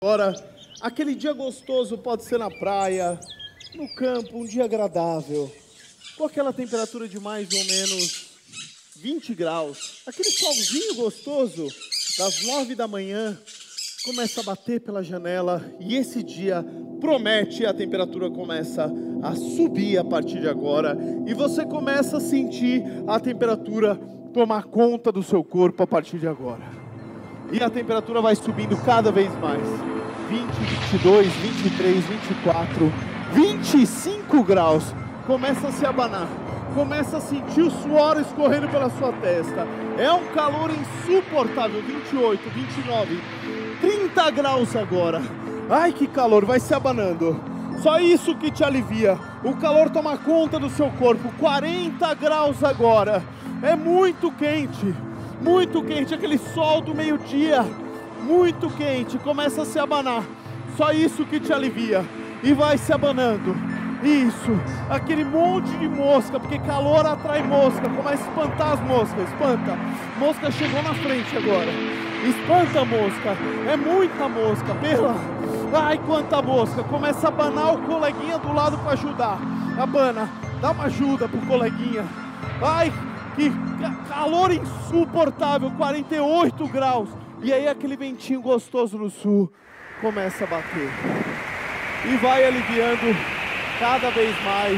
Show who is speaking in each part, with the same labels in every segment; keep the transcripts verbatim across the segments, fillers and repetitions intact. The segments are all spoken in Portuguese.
Speaker 1: Agora, aquele dia gostoso pode ser na praia, no campo, um dia agradável, com aquela temperatura de mais ou menos vinte graus. Aquele solzinho gostoso das nove da manhã começa a bater pela janela e esse dia promete, a temperatura começa a subir a partir de agora e você começa a sentir a temperatura tomar conta do seu corpo a partir de agora. E a temperatura vai subindo cada vez mais. vinte, vinte e dois, vinte e três, vinte e quatro, vinte e cinco graus. Começa a se abanar. Começa a sentir o suor escorrendo pela sua testa. É um calor insuportável. vinte e oito, vinte e nove, trinta graus agora. Ai, que calor, vai se abanando. Só isso que te alivia. O calor toma conta do seu corpo. quarenta graus agora. É muito quente. Muito quente. Aquele sol do meio-dia. Muito quente. Começa a se abanar. Só isso que te alivia. E vai se abanando. Isso. Aquele monte de mosca. Porque calor atrai mosca. Começa a espantar as moscas. Espanta. Mosca chegou na frente agora. Espanta a mosca. É muita mosca. Pela... Ai, quanta mosca. Começa a abanar o coleguinha do lado para ajudar. Abana. Dá uma ajuda pro coleguinha. Ai, que calor insuportável. quarenta e oito graus. E aí aquele ventinho gostoso no sul começa a bater. E vai aliviando cada vez mais.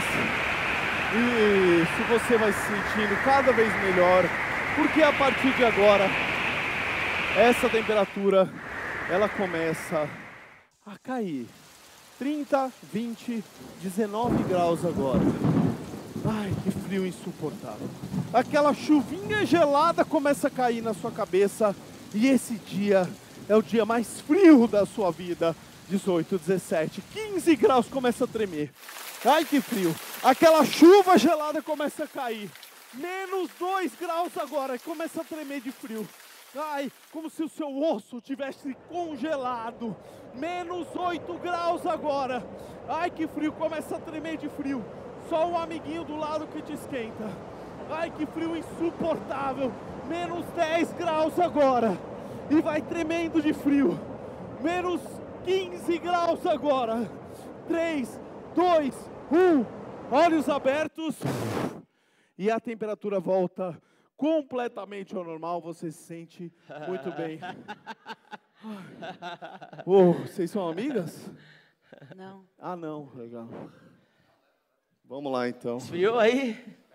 Speaker 1: E se você vai se sentindo cada vez melhor. Porque a partir de agora, essa temperatura, ela começa a cair. trinta, vinte, dezenove graus agora. Ai, que frio insuportável. Aquela chuvinha gelada começa a cair na sua cabeça. E esse dia é o dia mais frio da sua vida. dezoito, dezessete, quinze graus, começa a tremer. Ai, que frio. Aquela chuva gelada começa a cair. Menos dois graus agora, começa a tremer de frio. Ai, como se o seu osso tivesse congelado. Menos oito graus agora. Ai, que frio, começa a tremer de frio. Só um amiguinho do lado que te esquenta. Ai, que frio insuportável. Menos dez graus agora. E vai tremendo de frio. Menos quinze graus agora. três, dois, um. Olhos abertos. E a temperatura volta completamente ao normal. Você se sente muito bem. Oh, vocês são amigas?
Speaker 2: Não.
Speaker 1: Ah, não. Legal. Vamos lá, então.
Speaker 3: Esfriou aí?